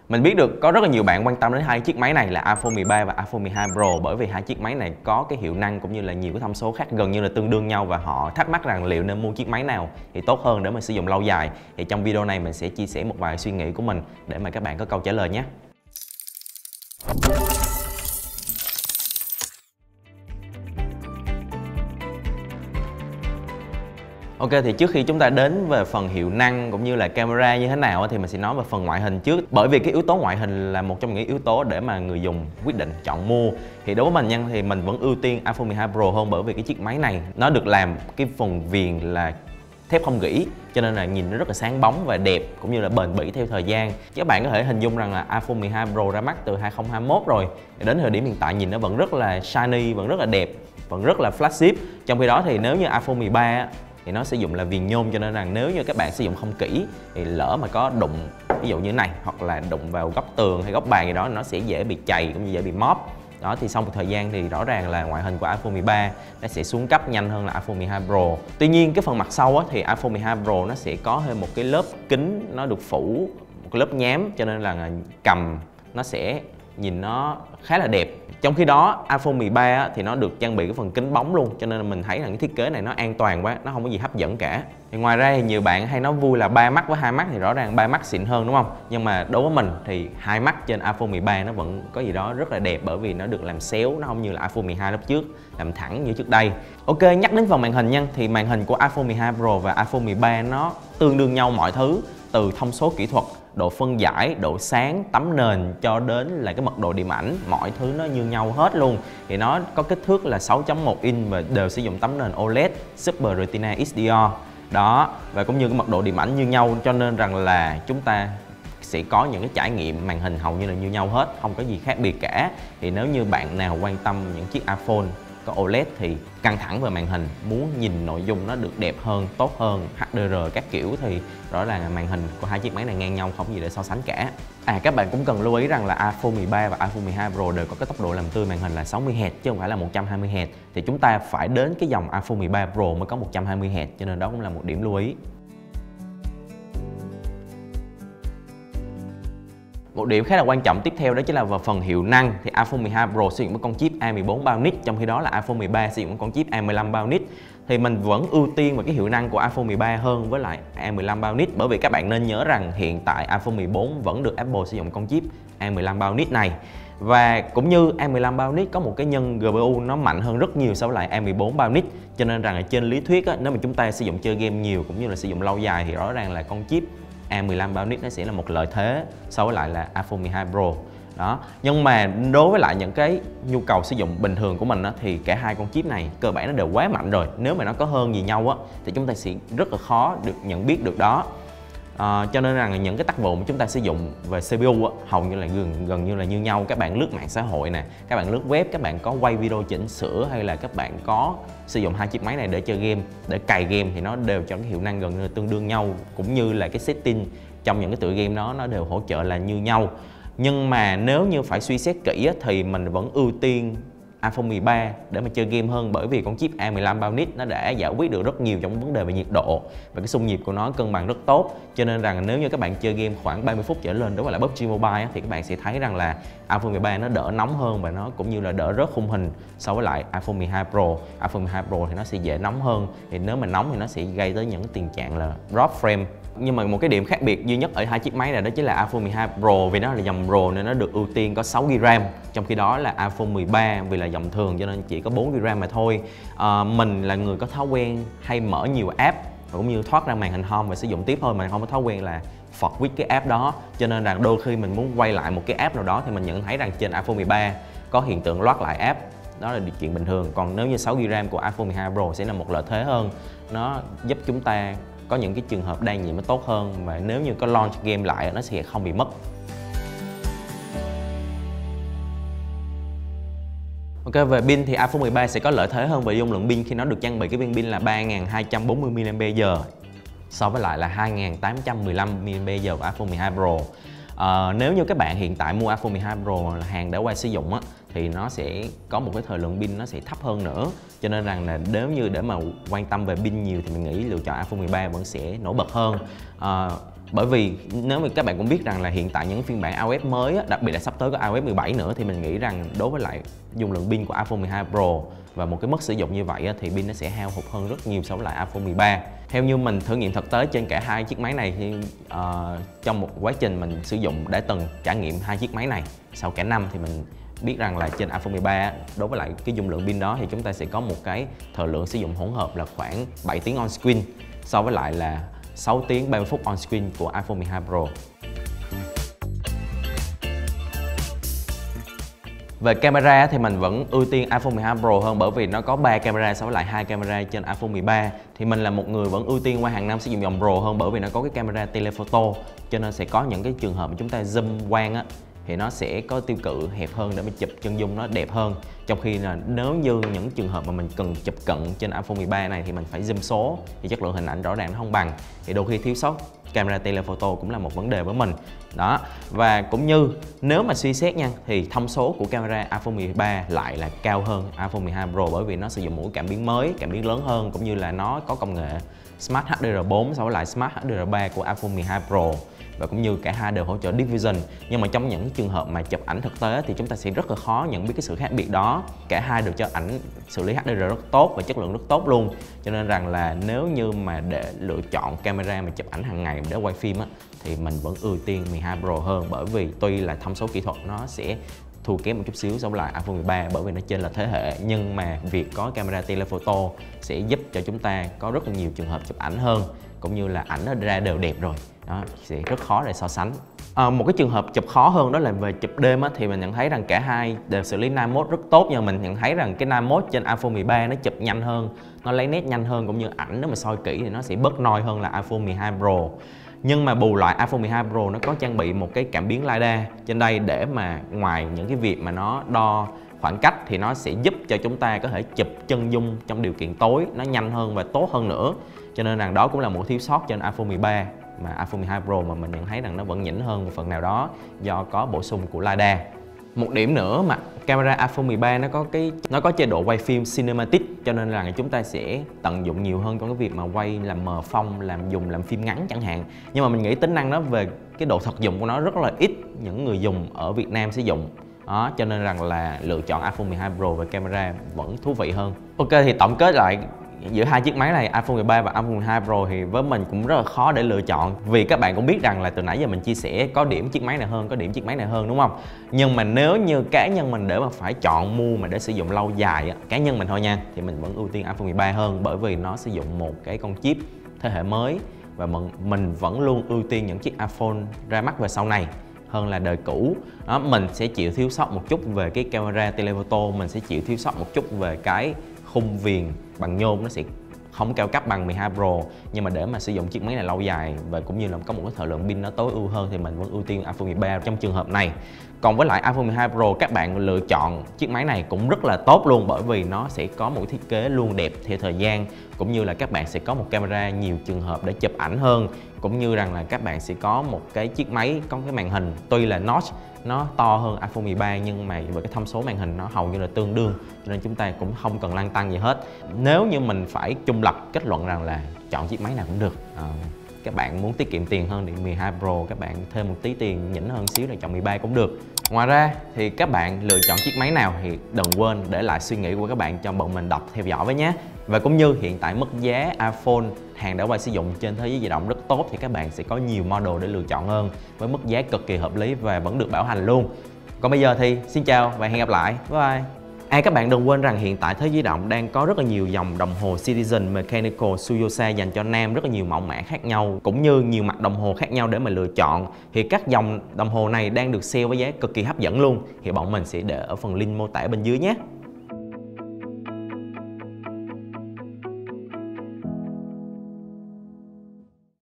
Mình biết được có rất là nhiều bạn quan tâm đến hai chiếc máy này là iPhone 13 và iPhone 12 Pro, bởi vì hai chiếc máy này có cái hiệu năng cũng như là nhiều cái thông số khác gần như là tương đương nhau, và họ thắc mắc rằng liệu nên mua chiếc máy nào thì tốt hơn để mà sử dụng lâu dài. Thì trong video này mình sẽ chia sẻ một vài suy nghĩ của mình để mà các bạn có câu trả lời nhé. Ok, thì trước khi chúng ta đến về phần hiệu năng cũng như là camera như thế nào thì mình sẽ nói về phần ngoại hình trước. Bởi vì cái yếu tố ngoại hình là một trong những yếu tố để mà người dùng quyết định chọn mua. Thì đối với mình nha, thì mình vẫn ưu tiên iPhone 12 Pro hơn, bởi vì cái chiếc máy này nó được làm cái phần viền là thép không gỉ, cho nên là nhìn nó rất là sáng bóng và đẹp cũng như là bền bỉ theo thời gian. Các bạn có thể hình dung rằng là iPhone 12 Pro ra mắt từ 2021 rồi, đến thời điểm hiện tại nhìn nó vẫn rất là shiny, vẫn rất là đẹp, vẫn rất là flagship. Trong khi đó thì nếu như iPhone 13 thì nó sử dụng là viền nhôm, cho nên rằng nếu như các bạn sử dụng không kỹ thì lỡ mà có đụng ví dụ như thế này, hoặc là đụng vào góc tường hay góc bàn gì đó, nó sẽ dễ bị chày cũng như dễ bị móp. Đó, thì sau một thời gian thì rõ ràng là ngoại hình của iPhone 13 nó sẽ xuống cấp nhanh hơn là iPhone 12 Pro. Tuy nhiên cái phần mặt sau thì iPhone 12 Pro nó sẽ có thêm một cái lớp kính, nó được phủ một cái lớp nhám, cho nên là cầm nó sẽ nhìn nó khá là đẹp. Trong khi đó iPhone 13 thì nó được trang bị cái phần kính bóng luôn, cho nên là mình thấy là cái thiết kế này nó an toàn quá, nó không có gì hấp dẫn cả. Thì ngoài ra thì nhiều bạn hay nói vui là 3 mắt với 2 mắt, thì rõ ràng 3 mắt xịn hơn đúng không? Nhưng mà đối với mình thì 2 mắt trên iPhone 13 nó vẫn có gì đó rất là đẹp, bởi vì nó được làm xéo, nó không như là iPhone 12 lúc trước làm thẳng như trước đây. Ok, nhắc đến phần màn hình nha, thì màn hình của iPhone 12 Pro và iPhone 13 nó tương đương nhau mọi thứ, từ thông số kỹ thuật, độ phân giải, độ sáng, tấm nền cho đến là cái mật độ điểm ảnh, mọi thứ nó như nhau hết luôn. Thì nó có kích thước là 6.1 inch và đều sử dụng tấm nền OLED Super Retina XDR. Đó, và cũng như cái mật độ điểm ảnh như nhau, cho nên rằng là chúng ta sẽ có những cái trải nghiệm màn hình hầu như là như nhau hết, không có gì khác biệt cả. Thì nếu như bạn nào quan tâm những chiếc iPhone có OLED thì căng thẳng về màn hình, muốn nhìn nội dung nó được đẹp hơn, tốt hơn, HDR các kiểu, thì rõ ràng là màn hình của hai chiếc máy này ngang nhau, không gì để so sánh cả. Các bạn cũng cần lưu ý rằng là iPhone 13 và iPhone 12 Pro đều có cái tốc độ làm tươi màn hình là 60Hz chứ không phải là 120Hz. Thì chúng ta phải đến cái dòng iPhone 13 Pro mới có 120Hz, cho nên đó cũng là một điểm lưu ý. Một điểm khá là quan trọng tiếp theo đó chính là vào phần hiệu năng. Thì iPhone 12 Pro sử dụng một con chip A14 Bionic, trong khi đó là iPhone 13 sử dụng một con chip A15 Bionic. Thì mình vẫn ưu tiên vào cái hiệu năng của iPhone 13 hơn với lại A15 Bionic, bởi vì các bạn nên nhớ rằng hiện tại iPhone 14 vẫn được Apple sử dụng con chip A15 Bionic này. Và cũng như A15 Bionic có một cái nhân GPU nó mạnh hơn rất nhiều so với lại A14 Bionic, cho nên rằng là trên lý thuyết nếu mà chúng ta sử dụng chơi game nhiều cũng như là sử dụng lâu dài thì rõ ràng là con chip A15 Bionic nó sẽ là một lợi thế so với lại là iPhone 12 Pro. Đó. Nhưng mà đối với lại những cái nhu cầu sử dụng bình thường của mình thì cả hai con chip này cơ bản nó đều quá mạnh rồi. Nếu mà nó có hơn gì nhau thì chúng ta sẽ rất là khó được nhận biết được đó. Cho nên rằng những cái tác vụ mà chúng ta sử dụng về CPU hầu như là gần như là như nhau. Các bạn lướt mạng xã hội nè, các bạn lướt web, các bạn có quay video chỉnh sửa, hay là các bạn có sử dụng hai chiếc máy này để chơi game, để cài game, thì nó đều cho cái hiệu năng gần như là tương đương nhau, cũng như là cái setting trong những cái tựa game đó nó đều hỗ trợ là như nhau. Nhưng mà nếu như phải suy xét kỹ thì mình vẫn ưu tiên iPhone 13 để mà chơi game hơn, bởi vì con chip A15 Bionic nó đã giải quyết được rất nhiều trong vấn đề về nhiệt độ và cái xung nhịp của nó cân bằng rất tốt. Cho nên rằng nếu như các bạn chơi game khoảng 30 phút trở lên đối với lại PUBG Mobile thì các bạn sẽ thấy rằng là iPhone 13 nó đỡ nóng hơn và nó cũng như là đỡ rớt khung hình so với lại iPhone 12 Pro. iPhone 12 Pro thì nó sẽ dễ nóng hơn, thì nếu mà nóng thì nó sẽ gây tới những tình trạng là drop frame. Nhưng mà một cái điểm khác biệt duy nhất ở hai chiếc máy này đó chính là iPhone 12 Pro vì nó là dòng Pro nên nó được ưu tiên có 6GB RAM, trong khi đó là iPhone 13 vì là dòng thường cho nên chỉ có 4GB RAM mà thôi. Mình là người có thói quen hay mở nhiều app cũng như thoát ra màn hình home và sử dụng tiếp thôi, mà không có thói quen là phật with cái app đó, cho nên rằng đôi khi mình muốn quay lại một cái app nào đó thì mình nhận thấy rằng trên iPhone 13 có hiện tượng loát lại app. Đó là điều chuyện bình thường. Còn nếu như 6GB RAM của iPhone 12 Pro sẽ là một lợi thế hơn, nó giúp chúng ta có những cái trường hợp đa nhiệm nó tốt hơn, và nếu như có launch game lại nó sẽ không bị mất. Ok, về pin thì iPhone 13 sẽ có lợi thế hơn về dung lượng pin khi nó được trang bị cái viên pin là 3240 mAh so với lại là 2815 mAh của iPhone 12 Pro. Nếu như các bạn hiện tại mua iPhone 12 Pro là hàng đã qua sử dụng thì nó sẽ có một cái thời lượng pin nó sẽ thấp hơn nữa, cho nên rằng là nếu như để mà quan tâm về pin nhiều thì mình nghĩ lựa chọn iPhone 13 vẫn sẽ nổi bật hơn. Bởi vì nếu mà các bạn cũng biết rằng là hiện tại những phiên bản iOS mới á, đặc biệt là sắp tới có iOS 17 nữa, thì mình nghĩ rằng đối với lại dung lượng pin của iPhone 12 Pro và một cái mức sử dụng như vậy á, thì pin nó sẽ hao hụt hơn rất nhiều so với lại iPhone 13. Theo như mình thử nghiệm thực tế trên cả hai chiếc máy này thì trong một quá trình mình sử dụng đã từng trải nghiệm hai chiếc máy này sau cả năm, thì mình biết rằng là trên iPhone 13 đối với lại cái dung lượng pin đó thì chúng ta sẽ có một cái thời lượng sử dụng hỗn hợp là khoảng 7 tiếng on screen so với lại là 6 tiếng 30 phút on screen của iPhone 12 Pro. Về camera thì mình vẫn ưu tiên iPhone 12 Pro hơn, bởi vì nó có 3 camera so với lại 2 camera trên iPhone 13. Thì mình là một người vẫn ưu tiên qua hàng năm sử dụng dòng Pro hơn, bởi vì nó có cái camera telephoto, cho nên sẽ có những cái trường hợp mà chúng ta zoom quang á thì nó sẽ có tiêu cự hẹp hơn để mà chụp chân dung nó đẹp hơn. Trong khi là nếu như những trường hợp mà mình cần chụp cận trên iPhone 13 này thì mình phải zoom số, thì chất lượng hình ảnh rõ ràng nó không bằng, thì đôi khi thiếu sót camera telephoto cũng là một vấn đề với mình đó. Và cũng như nếu mà suy xét nha, thì thông số của camera iPhone 13 lại là cao hơn iPhone 12 Pro, bởi vì nó sử dụng một cảm biến mới, cảm biến lớn hơn, cũng như là nó có công nghệ Smart HDR4 so với lại Smart HDR3 của iPhone 12 Pro, và cũng như cả hai đều hỗ trợ Deep Vision. Nhưng mà trong những trường hợp mà chụp ảnh thực tế thì chúng ta sẽ rất là khó nhận biết cái sự khác biệt đó. Cả hai đều cho ảnh xử lý HDR rất tốt và chất lượng rất tốt luôn. Cho nên rằng là nếu như mà để lựa chọn camera mà chụp ảnh hàng ngày để quay phim á, thì mình vẫn ưu tiên 12 Pro hơn, bởi vì tuy là thông số kỹ thuật nó sẽ thua kém một chút xíu so với lại iPhone 13 bởi vì nó trên là thế hệ, nhưng mà việc có camera telephoto sẽ giúp cho chúng ta có rất là nhiều trường hợp chụp ảnh hơn, cũng như là ảnh nó ra đều đẹp rồi đó, sẽ rất khó để so sánh. Một cái trường hợp chụp khó hơn đó là về chụp đêm á, thì mình nhận thấy rằng cả hai đều xử lý night mode rất tốt, nhưng mình nhận thấy rằng cái night mode trên iPhone 13 nó chụp nhanh hơn, nó lấy nét nhanh hơn, cũng như ảnh nếu mà soi kỹ thì nó sẽ bớt noi hơn là iPhone 12 Pro. Nhưng mà bù lại iPhone 12 Pro nó có trang bị một cái cảm biến LiDAR trên đây, để mà ngoài những cái việc mà nó đo khoảng cách thì nó sẽ giúp cho chúng ta có thể chụp chân dung trong điều kiện tối nó nhanh hơn và tốt hơn nữa. Cho nên rằng đó cũng là một thiếu sót trên iPhone 13 mà iPhone 12 Pro mà mình nhận thấy rằng nó vẫn nhỉnh hơn một phần nào đó do có bổ sung của LiDAR. Một điểm nữa mà camera iPhone 13 nó có chế độ quay phim cinematic, cho nên là chúng ta sẽ tận dụng nhiều hơn trong cái việc mà quay làm mờ phông, làm phim ngắn chẳng hạn. Nhưng mà mình nghĩ tính năng đó về cái độ thực dụng của nó rất là ít những người dùng ở Việt Nam sử dụng. Đó, cho nên rằng là lựa chọn iPhone 12 Pro về camera vẫn thú vị hơn. Ok, thì tổng kết lại giữa hai chiếc máy này, iPhone 13 và iPhone 12 Pro, thì với mình cũng rất là khó để lựa chọn. Vì các bạn cũng biết rằng là từ nãy giờ mình chia sẻ có điểm chiếc máy này hơn, có điểm chiếc máy này hơn, đúng không? Nhưng mà nếu như cá nhân mình để mà phải chọn mua mà để sử dụng lâu dài á, cá nhân mình thôi nha, thì mình vẫn ưu tiên iPhone 13 hơn, bởi vì nó sử dụng một cái con chip thế hệ mới, và mình vẫn luôn ưu tiên những chiếc iPhone ra mắt về sau này hơn là đời cũ. Đó, mình sẽ chịu thiếu sót một chút về cái camera telephoto, mình sẽ chịu thiếu sót một chút về cái khung viền bằng nhôm, nó sẽ không cao cấp bằng 12 Pro. Nhưng mà để mà sử dụng chiếc máy này lâu dài và cũng như là có một cái thời lượng pin nó tối ưu hơn thì mình vẫn ưu tiên iPhone 13 trong trường hợp này. Còn với lại iPhone 12 Pro, các bạn lựa chọn chiếc máy này cũng rất là tốt luôn, bởi vì nó sẽ có một thiết kế luôn đẹp theo thời gian, cũng như là các bạn sẽ có một camera nhiều trường hợp để chụp ảnh hơn, cũng như rằng là các bạn sẽ có một cái chiếc máy có cái màn hình tuy là notch nó to hơn iPhone 13, nhưng mà về cái thông số màn hình nó hầu như là tương đương, cho nên chúng ta cũng không cần lăn tăn gì hết. Nếu như mình phải trung lập kết luận rằng là chọn chiếc máy nào cũng được. Các bạn muốn tiết kiệm tiền hơn thì 12 Pro, các bạn thêm một tí tiền nhỉnh hơn xíu là chọn 13 cũng được. Ngoài ra thì các bạn lựa chọn chiếc máy nào thì đừng quên để lại suy nghĩ của các bạn cho bọn mình đọc theo dõi với nhé. Và cũng như hiện tại mức giá iPhone hàng đã qua sử dụng trên thế giới di động rất tốt, thì các bạn sẽ có nhiều model để lựa chọn hơn với mức giá cực kỳ hợp lý và vẫn được bảo hành luôn. Còn bây giờ thì xin chào và hẹn gặp lại. Bye bye. Các bạn đừng quên rằng hiện tại thế giới di động đang có rất là nhiều dòng đồng hồ Citizen Mechanical Tsuyosa dành cho nam, rất là nhiều mẫu mã khác nhau, cũng như nhiều mặt đồng hồ khác nhau để mà lựa chọn. Thì các dòng đồng hồ này đang được sale với giá cực kỳ hấp dẫn luôn, thì bọn mình sẽ để ở phần link mô tả bên dưới nhé.